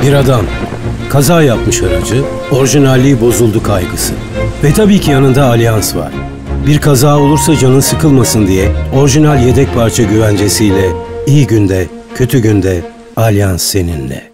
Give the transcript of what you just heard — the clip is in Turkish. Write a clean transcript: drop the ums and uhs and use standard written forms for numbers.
Bir adam kaza yapmış aracı, orijinalliği bozuldu kaygısı. Ve tabii ki yanında Alyans var. Bir kaza olursa canın sıkılmasın diye orijinal yedek parça güvencesiyle iyi günde, kötü günde Alyans seninle.